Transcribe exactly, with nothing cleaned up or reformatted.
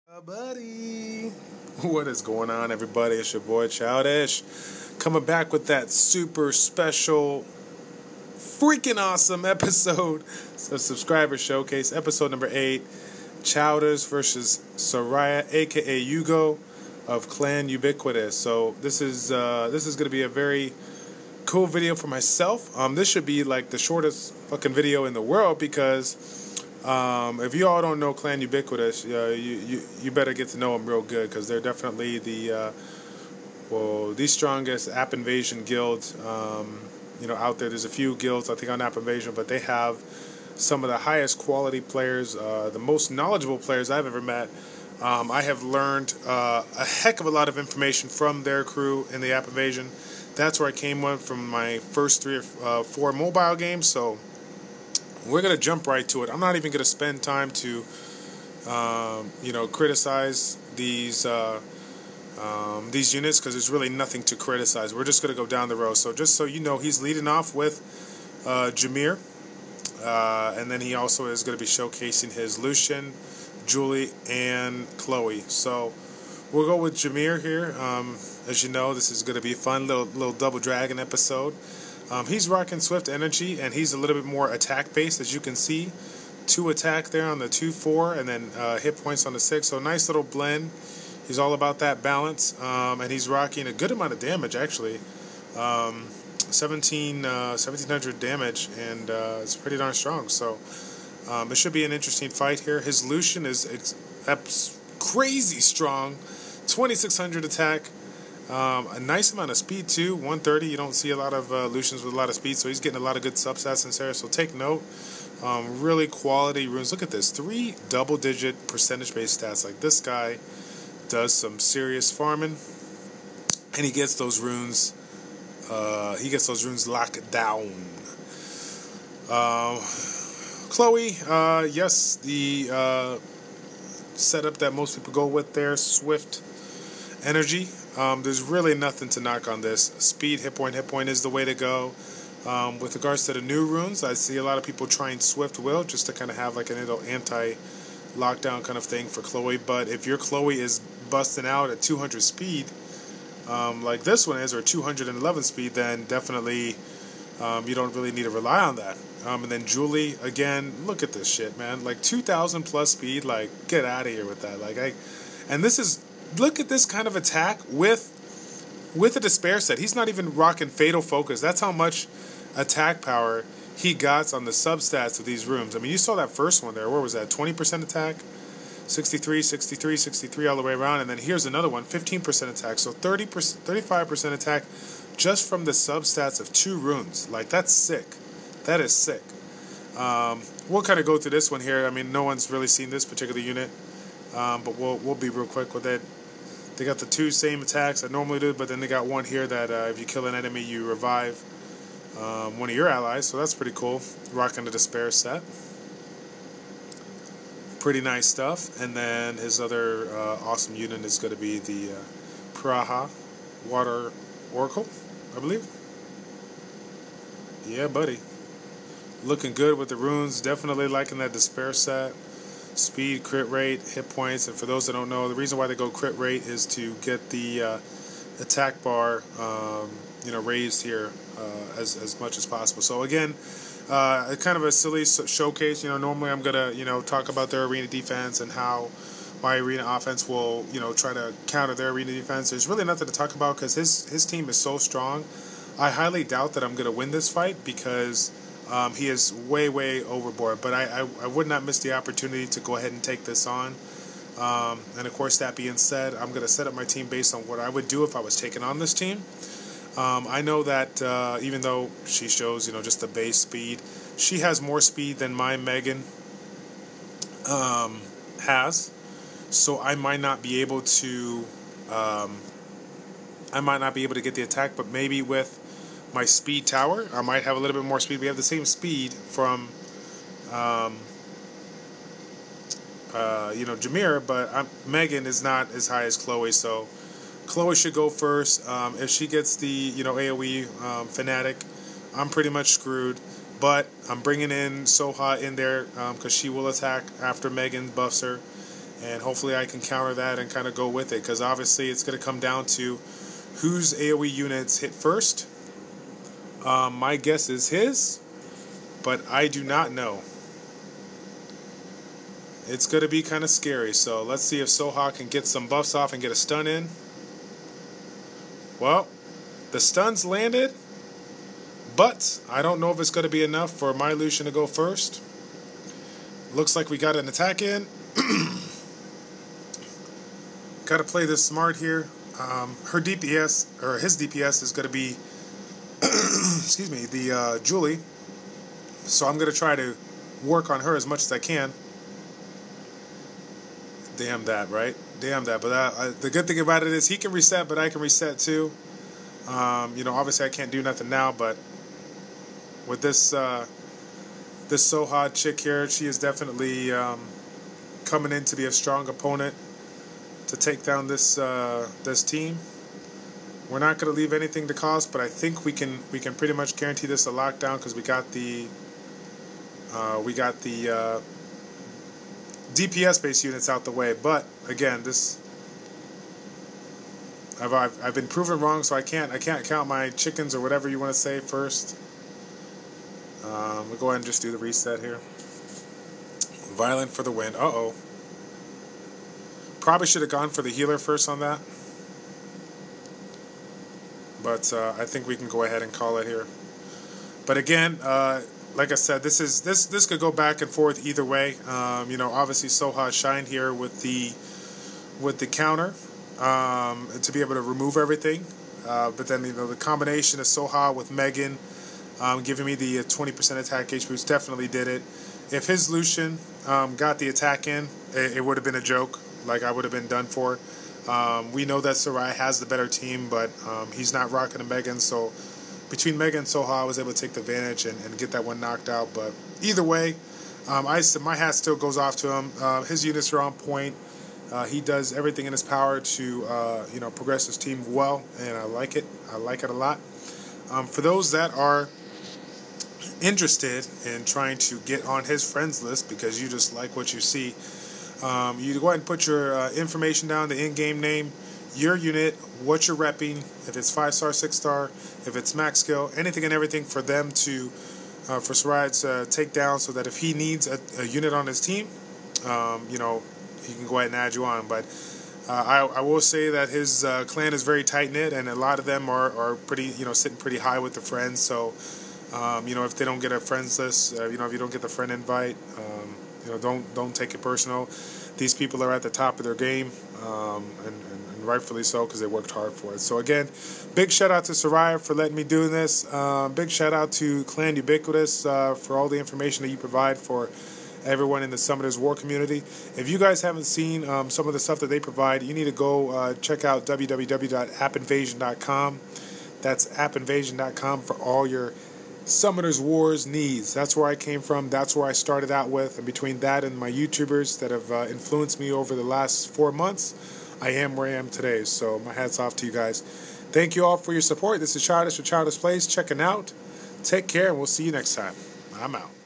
Uh, buddy, what is going on, everybody? It's your boy Childish, coming back with that super special, freaking awesome episode of Subscriber Showcase, episode number eight, Chowders versus Soraya, aka Yugo, of Clan Ubiquitous. So this is uh, this is gonna be a very cool video for myself. Um, this should be like the shortest fucking video in the world because. Um, if you all don't know Clan Ubiquitous, uh, you, you you better get to know them real good because they're definitely the uh, well the strongest app invasion guild um, you know out there. There's a few guilds I think on app invasion, but they have some of the highest quality players, uh, the most knowledgeable players I've ever met. Um, I have learned uh, a heck of a lot of information from their crew in the app invasion. That's where I came with from my first three or uh, four mobile games. So. We're going to jump right to it. I'm not even going to spend time to, um, you know, criticize these uh, um, these units because there's really nothing to criticize. We're just going to go down the road. So just so you know, he's leading off with uh, Jameer. Uh, and then he also is going to be showcasing his Lucian, Julie, and Chloe. So we'll go with Jameer here. Um, as you know, this is going to be a fun little, little Double Dragon episode. Um, he's rocking Swift Energy, and he's a little bit more attack-based, as you can see. Two attack there on the two four, and then uh, hit points on the six. So nice little blend. He's all about that balance, um, and he's rocking a good amount of damage, actually. Um, seventeen, uh, seventeen hundred damage, and uh, it's pretty darn strong. So um, it should be an interesting fight here. His Lucian is it's crazy strong. twenty-six hundred attack. Um, a nice amount of speed too, one thirty. You don't see a lot of uh, Lucians with a lot of speed, so he's getting a lot of good substats in there. So take note. Um, really quality runes. Look at this, three double-digit percentage-based stats. Like this guy does some serious farming, and he gets those runes. Uh, he gets those runes locked down. Uh, Chloe, uh, yes, the uh, setup that most people go with there, Swift Energy. Um, there's really nothing to knock on this. Speed, hit point, hit point is the way to go. Um, with regards to the new runes, I see a lot of people trying Swift Will just to kind of have like a little anti-lockdown kind of thing for Chloe. But if your Chloe is busting out at two hundred speed, um, like this one is, or two hundred eleven speed, then definitely um, you don't really need to rely on that. Um, and then Julie, again, look at this shit, man. Like two thousand plus speed, like get out of here with that. Like I, and this is. Look at this kind of attack with with a Despair set. He's not even rocking Fatal Focus. That's how much attack power he got on the substats of these rooms. I mean, you saw that first one there. Where was that? twenty percent attack, sixty-three, sixty-three, sixty-three all the way around. And then here's another one, fifteen percent attack. So thirty percent, thirty-five percent attack just from the substats of two runes. Like, that's sick. That is sick. Um, we'll kind of go through this one here. I mean, no one's really seen this particular unit. Um, but we'll we'll be real quick with it. They got the two same attacks I normally do, but then they got one here that uh, if you kill an enemy, you revive um, one of your allies. So that's pretty cool. Rocking the Despair set. Pretty nice stuff. And then his other uh, awesome unit is going to be the uh, Praha Water Oracle, I believe. Yeah, buddy. Looking good with the runes. Definitely liking that Despair set. Speed, crit rate, hit points, and for those that don't know, the reason why they go crit rate is to get the uh, attack bar, um, you know, raised here uh, as as much as possible. So again, uh, kind of a silly showcase. You know, normally I'm gonna you know talk about their arena defense and how my arena offense will you know try to counter their arena defense. There's really nothing to talk about because his his team is so strong. I highly doubt that I'm gonna win this fight because. Um, he is way, way overboard, but I, I, I would not miss the opportunity to go ahead and take this on. Um, and of course, that being said, I'm going to set up my team based on what I would do if I was taking on this team. Um, I know that uh, even though she shows, you know, just the base speed, she has more speed than my Megan um, has. So I might not be able to, um, I might not be able to get the attack, but maybe with my speed tower, I might have a little bit more speed. We have the same speed from, um, uh, you know, Jameer, but I'm, Megan is not as high as Chloe, so Chloe should go first. Um, if she gets the, you know, AoE um, Fanatic, I'm pretty much screwed. But I'm bringing in Soha in there because um, she will attack after Megan buffs her. and hopefully I can counter that and kind of go with it, because obviously it's going to come down to whose AoE units hit first. Um, my guess is his, but I do not know. It's going to be kind of scary, so let's see if Soha can get some buffs off and get a stun in. Well, the stun's landed, but I don't know if it's going to be enough for my Lucian to go first. Looks like we got an attack in. Got to play this smart here. Um, her D P S, or his D P S, is going to be, excuse me, the uh, Julie. So I'm going to try to work on her as much as I can. Damn that, right? Damn that. But uh, I, the good thing about it is he can reset, but I can reset too. Um, you know, obviously I can't do nothing now, but with this uh, this Soha chick here, she is definitely um, coming in to be a strong opponent to take down this uh, this team. We're not going to leave anything to cost, but I think we can we can pretty much guarantee this a lockdown, because we got the uh, we got the uh, D P S based units out the way. But again, this I've, I've I've been proven wrong, so I can't I can't count my chickens or whatever you want to say first. Um, we'll go ahead and just do the reset here. Violent for the win. Uh oh. Probably should have gone for the healer first on that. But uh, I think we can go ahead and call it here. But again, uh, like I said, this is this this could go back and forth either way. Um, you know, obviously Soha shined here with the with the counter um, to be able to remove everything. Uh, but then, you know, the combination of Soha with Megan um, giving me the twenty percent attack H P boost definitely did it. If his Lucian um, got the attack in, it, it would have been a joke. Like, I would have been done for. Um, we know that Sarai has the better team, but um, he's not rocking a Megan. So between Megan and Soha, I was able to take the advantage and, and get that one knocked out. But either way, um, I my hat still goes off to him. Uh, his units are on point. Uh, he does everything in his power to uh, you know progress his team well, and I like it. I like it a lot. Um, for those that are interested in trying to get on his friends list because you just like what you see, Um, you go ahead and put your uh, information down, the in-game name, your unit, what you're repping, if it's five star, six star, if it's max skill, anything and everything for them to, uh, for Sarai to take down, so that if he needs a, a unit on his team, um, you know, he can go ahead and add you on. But uh, I, I will say that his uh, clan is very tight-knit, and a lot of them are, are pretty, you know, sitting pretty high with the friends. So, um, you know, if they don't get a friends list, uh, you know, if you don't get the friend invite, um, you know, don't don't take it personal. These people are at the top of their game, um, and, and, and rightfully so, because they worked hard for it. So again, big shout out to Soraya for letting me do this. Uh, big shout out to Clan Ubiquitous uh, for all the information that you provide for everyone in the Summoners War community. If you guys haven't seen um, some of the stuff that they provide, you need to go uh, check out w w w dot app invasion dot com. That's app invasion dot com for all your Summoners Wars needs. That's where I came from. That's where I started out with. And between that and my YouTubers that have uh, influenced me over the last four months, I am where I am today. So my hat's off to you guys. Thank you all for your support. This is Childish with Childish Plays checking out. Take care, and we'll see you next time. I'm out.